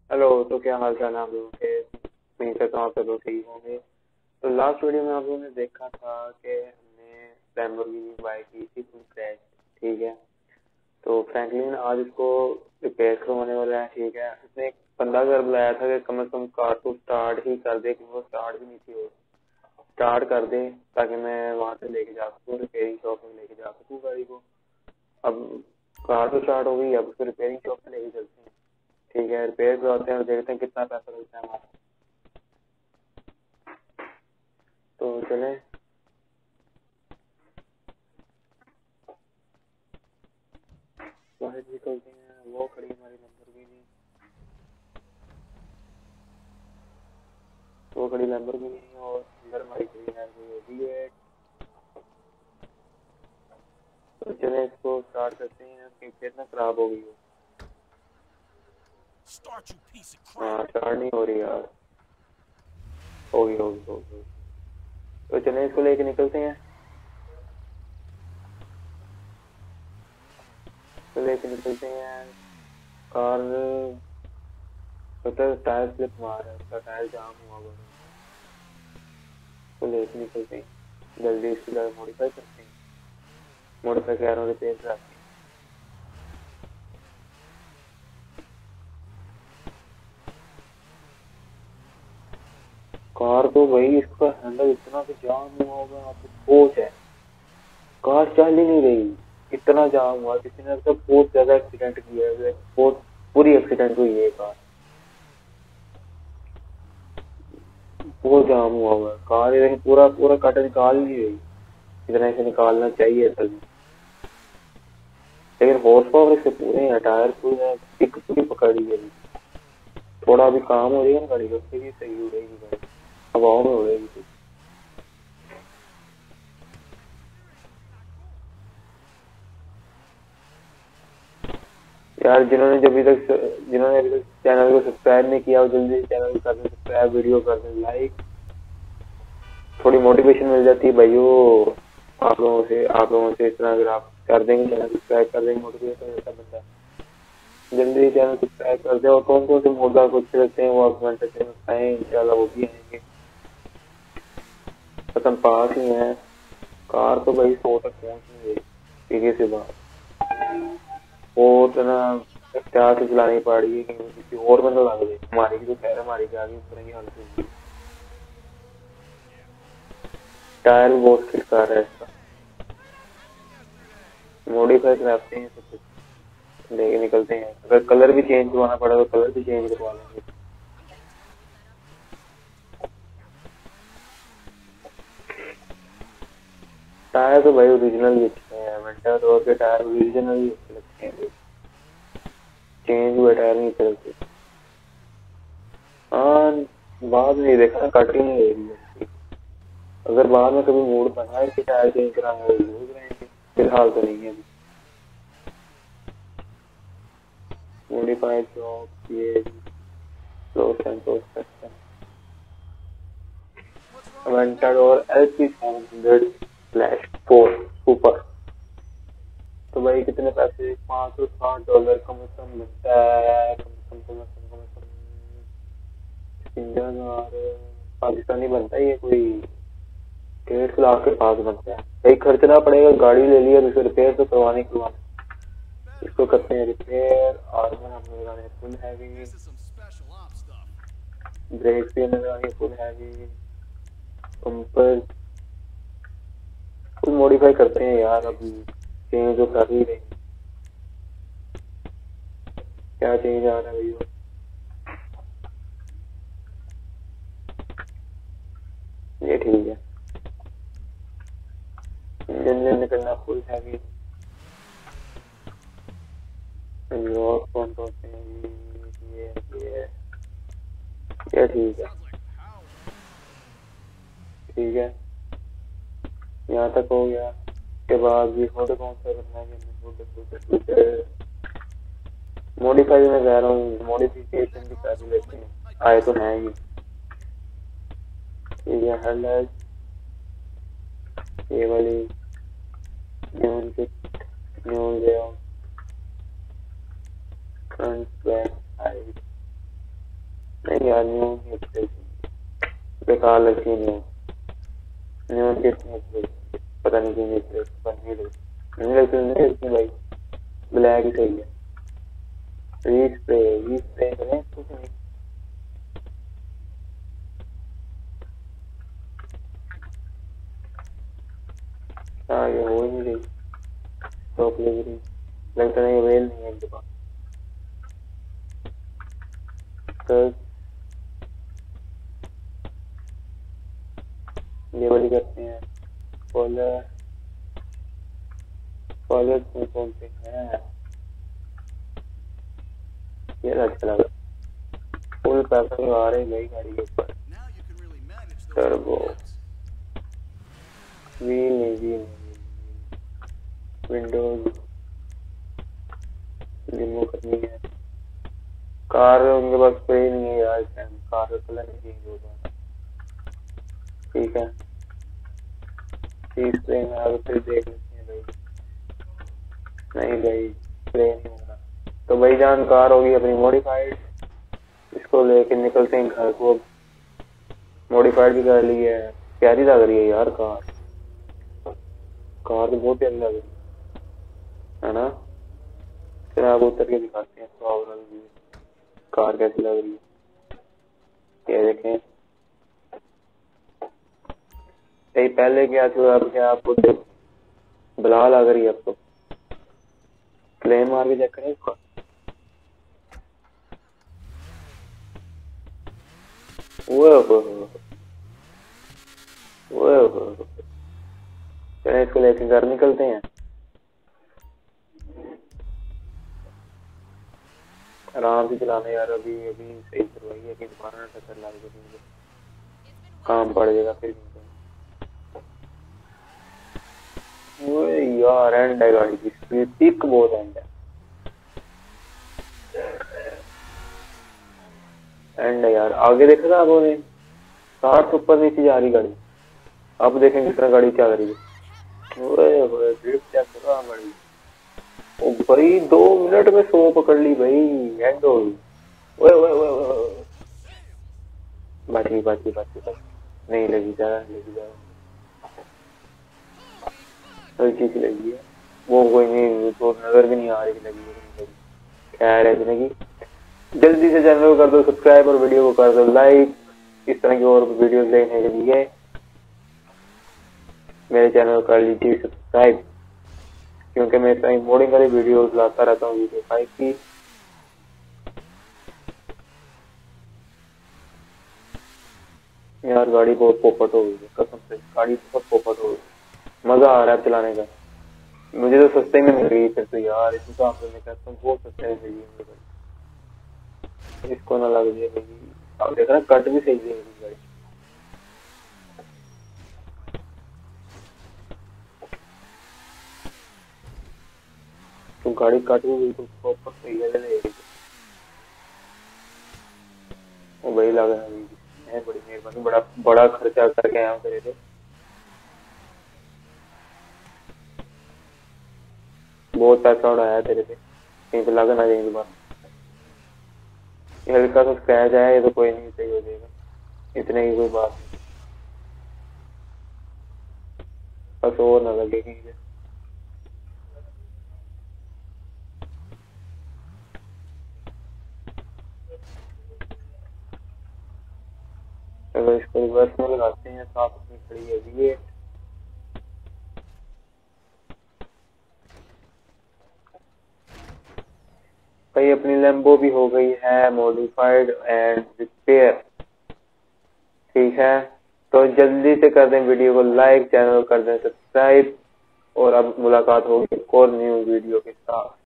Hello. तो क्या हाल चाल है आप लोगों के? उम्मीद करता हूँ आप सब लोग ठीक होंगे। तो लास्ट वीडियो में आप लोगों ने देखा था कि हमने लैम्बोर्गिनी बाय की थी फुल क्रैश। ठीक है। तो फ्रैंकलिन आज उसको रिपेयर करवाने वाला है। ठीक है। उसने एक बंदा घर बुलाया था कि कम से कम कार को स्टार्ट ही कर दे, क्योंकि वो स्टार्ट भी नहीं थी। वो स्टार्ट कर दे ताकि मैं वहां से लेके जा सकूँ, रिपेयरिंग शॉप में लेके जा सकूँ गाड़ी को। अब कार तो स्टार्ट हो गई, अब उसको रिपेयरिंग शॉप में लेके चलते हैं। ठीक है, रिपेयर करवाते हैं और देखते हैं कितना पैसा लगता है हमारा। तो चले बाहर निकलते हैं। वो खड़ी हमारी लैम्बोर्गिनी, वो खड़ी लैम्बोर्गिनी और अंदर हमारी खड़ी है वो V8। तो चले इसको स्टार्ट करते हैं कि कितना खराब हो गई हो। हाँ, स्टार्ट नहीं हो रही यार। होगी होगी होगी। तो चले इसको लेके निकलते हैं। तो लेके निकलते हैं। कार तो टायर स्लिप मार है, उसका टायर जाम हुआ हुआ है। तो लेके निकलते हैं, जल्दी इसकी गाड़ी मॉडिफाई करते हैं। मॉडिफाई कह रहा हूँ, रिपेयर कराते हैं। कार तो भाई इसका हैंडल इतना तो जाम हुआ होगा, आप सोच है। कार चल ही नहीं रही, इतना जाम हुआ। किसी ने तो बहुत ज्यादा एक्सीडेंट किया है, बहुत बुरी एक्सीडेंट हुई है कार। बहुत जाम हुआ हुआ है कार, ये पूरा पूरा कट निकाल नहीं रही जितना इसे निकालना चाहिए तभी। लेकिन हॉर्स पावर इसके पूरे हैं, टायर पूरे हैं, टिक पूरी पकड़ी है। थोड़ा भी काम हो जाएगा ना गाड़ी का, फिर ही सही उड़ेगी गाड़ी, हवाओं में उड़ेगी। यार जिन्होंने अभी तक चैनल को सब्सक्राइब नहीं किया, वो जल्दी से चैनल को कर दें सब्सक्राइब, वीडियो कर दें लाइक। थोड़ी मोटिवेशन मिल जाती है भाइयों आप लोगों से इस तरह अगर आप कर देंगे, चैनल सब्सक्राइब कर देंगे, मोटिवेशन मिलता बनता है। जल्दी चैनल सब्सक्राइब कर दे और कौन कौन से मुद्दा को अच्छे लगते हैं वो आप कमेंट सेक्शन में बताएं, इंशाल्लाह वो भी आएंगे। खत्म पास ही है। कार तो भाई 100 तक पहुंच नहीं रही, सीधी सी बात। वो तो ना एहतियात से चलानी पड़ रही है कि किसी और बंदा लग जाए। हमारी की तो खैर हमारी की आगे इस तरह की हालत होगी। टायर भी बहुत खिड़का रहा है इसका। मॉडिफाई कराते हैं सब कुछ, लेके निकलते हैं। अगर कलर भी चेंज करवाना पड़ा तो कलर भी चेंज करवा लेंगे। टायर तो भाई ओरिजिनल ही अच्छे हैं, वेंटर और के टायर ओरिजिनल ही अच्छे लगते हैं। चेंज हुए टायर नहीं अच्छे लगते। हाँ, बाद में देखा ना, कट ही नहीं रहेगी। अगर बाद में कभी मूड बना है कि टायर चेंज कराना है जरूर कराएंगे, फिलहाल तो नहीं है अभी। मॉडिफाइड जॉब ये लो सेंटोस सेक्शन वेंटर और LP700/4 सुपर। तो भाई कितने पैसे? $560 कम से कम लगता है। कम से कम 53,000 पाकिस्तानी बनता है ये कोई 1.5 लाख के पास बनता है भाई। खर्चना पड़ेगा, गाड़ी ले लिया तो इसे रिपेयर तो करवाना। इसको करते हैं रिपेयर। आर्मर हमने लगाने फुल हैवी, ब्रेक भी हमें लगानी full heavy, bumper full modify करते हैं यार। अभी चेंज तो कर ही रहे हैं। क्या चेंज आ रहा है भैया? ये ठीक है। इंजन निकलना फुल हैवी। और कौन कौन से हैं? ये ये ठीक है। ठीक है, यहाँ तक हो गया। के बाद ये फोटो कौन सा करना है? मॉडिफाई में कह रहा हूँ, मॉडिफिकेशन के पैसे लेते हैं, आए तो है ही। ये हेडलाइट, ये वाली न्यून किट, न्यून लेआउट, फ्रंट बैक साइड, नहीं यार न्यू बेकार लगती है न्यू पता नहीं क्यों नहीं लगती भाई ब्लैक ही सही है। रीस्प्रे करें कुछ नहीं। हाँ ये हो ही नहीं रही टॉप लेवल लगता नहीं वेल नहीं है इनके पास। तो ये वाली करते हैं कॉलर कौन से हैं ये अच्छा लगा फुल पैसा आ रहे गई गाड़ी के ऊपर टर्बो व्हील विंडोज रिमूव करनी है। कार उनके पास स्प्रे नहीं है यार कार का कलर नहीं चेंज होगा। ठीक है स्प्रे में आगे फिर देख लेते हैं भाई। नहीं भाई स्प्रे नहीं होगा तो भाई जान कार होगी अपनी मॉडिफाइड। इसको लेके निकलते हैं घर को। मॉडिफाइड भी कर ली है प्यारी लग रही है यार कार तो बहुत प्यारी लग रही है ना। फिर आप उतर के दिखाते हैं तो ओवरऑल व्यू कार कैसी लग रही है। ये देखें पहले क्या था अब क्या आपको बुला लग रही है आपको क्लेम मार के चेक करें इसको। चले इसको लेके घर निकलते हैं। आराम से चलाना यार अभी सही करवाई है कि दोबारा टक्कर लग जाएगी काम पड़ जाएगा फिर। यार एंड है गाड़ी की स्पीड पिक बहुत एंड है यार आगे देखा था आपने 60 ऊपर नीचे जा रही गाड़ी। अब देखेंगे किस तरह गाड़ी चल रही है। ड्रिफ्ट चेक करो गाड़ी ओ भाई 2 मिनट में 100 पकड़ ली भाई एंड हो गई। बाकी नहीं लगी जा हल्की सी लगी है वो कोई नहीं तो नजर भी नहीं आ रही लगी। खैर है जिंदगी जल्दी से चैनल को कर दो सब्सक्राइब और वीडियो को कर दो लाइक। इस तरह की और वीडियोस देखने के लिए मेरे चैनल को कर लीजिए सब्सक्राइब क्योंकि मैं इस तरह मोडिंग वाली वीडियोस लाता रहता हूँ वीडियो 5 की। यार गाड़ी बहुत पोपट हो गई कसम से गाड़ी बहुत पोपट हो गई मजा आ रहा है चलाने का। मुझे तो सस्ते में मिल गई फिर तो यार इसी काम से मैं कहता हूँ बहुत सस्ते में मिली मुझे इसको ना लग जाए भाई। आप देख रहे कट भी सही है गाड़ी तो गाड़ी कट भी बिल्कुल प्रॉपर सही है वो वही लग रहा है बड़ी मेहरबानी बड़ा खर्चा करके आया करे थे। बहुत पैसा उड़ाया तेरे पे कहीं पे लगा ना जाए दोबारा। हल्का सा स्क्रैच आया ये तो कोई नहीं सही हो जाएगा इतने की कोई बात नहीं बस और ना लगे कहीं पे। अगर इसको रिवर्स में लगाते हैं तो आप अपनी खड़ी है ये भाई अपनी लैम्बो भी हो गई है मॉडिफाइड एंड रिपेयर। ठीक है तो जल्दी से कर दें वीडियो को लाइक चैनल कर दें सब्सक्राइब और अब मुलाकात होगी एक और न्यू वीडियो के साथ।